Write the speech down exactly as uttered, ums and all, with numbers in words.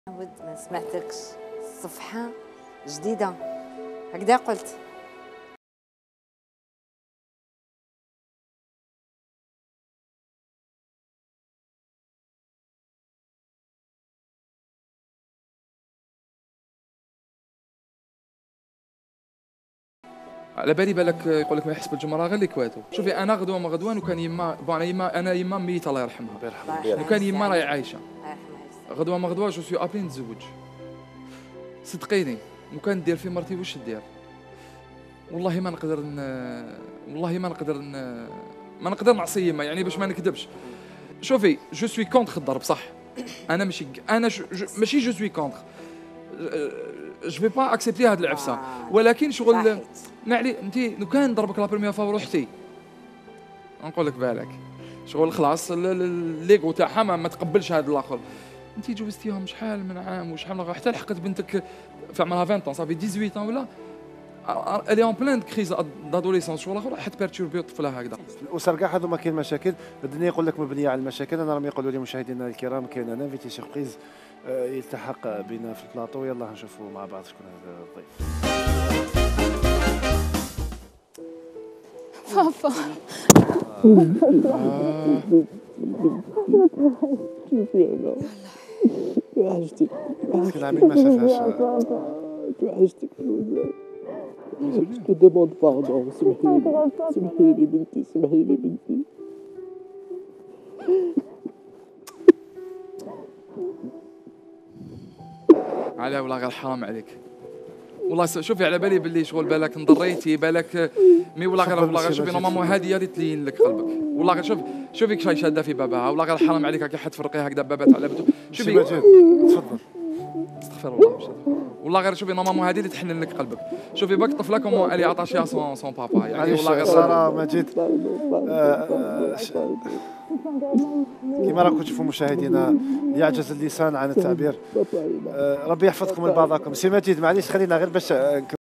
ود ما سمعتكش. صفحة جديدة هكذا قلت. على بالي بالك يقول لك ما يحس بالجمره غير اللي كواتو. شوفي انا غدوه ما غدوان وكان يما بون انا يما انا يما ميت الله يرحمها وكان يما راهي عايشه. غدوه ما غدوه جو سوي ابلي نتزوج. صدقيني وكان دير في مرتي واش دير والله ما نقدر ن... والله ما نقدر ن... ما نقدر نعصي يما يعني باش ما نكذبش. شوفي جو سوي كونتر الضرب صح. انا ماشي انا جو... ماشي جو سوي كونتر جو في با اكسبتي هاد العفسه ولكن شغل نعلي انت لو كان ضربك لا بروميير فوا ورحتي نقول لك بالك شغل خلاص الليغو تاعها ما تقبلش هذا الاخر. انت جوزتيهم شحال من عام وشحال حتى لحقت بنتك في عمرها عشرين طون صافي ثمانية عشر ولا الي اون بلان كريز دادوليسونس شغل اخر حتى بيرتوربي طفلها هكذا. الاسر كاع هذوما كاين مشاكل الدنيا يقول لك مبنيه على المشاكل. انا راهم يقولوا لي مشاهدينا الكرام كاين ان انفيتي سيربريز يلتحق بنا في البلاطو. يلا نشوفوا مع بعض شكون هذا الضيف. بابا شوفي انا وحشتك مسكين عميد ما شافهاش. وحشتك بزاف. جو دوموند باردون سمحيلي سمحيلي بنتي سمحيلي بنتي. على ولا غير حرام عليك والله. شوفي على بالي باللي شغل بالك نضريتي بالك مي ولا غير ولا غير شوفي نورمالمون هذه هي تلين لك قلبك والله غير شوف شوفيك شاي شاده في بابها والله غير حرام عليك هكا حتفرقي هكذا بابات على بنتو. شوفي تفضل استغفر الله والله غير شوفي نورمالمون هذه اللي تحنن لك قلبك. شوفي باك طفله كومون الي عطاشيها سون سون بابا يعني والله غير ساره مجيد كما راكم تشوفوا مشاهدينا يعجز اللسان عن التعبير. ربي يحفظكم لبعضكم. سي مجيد معليش خلينا غير باش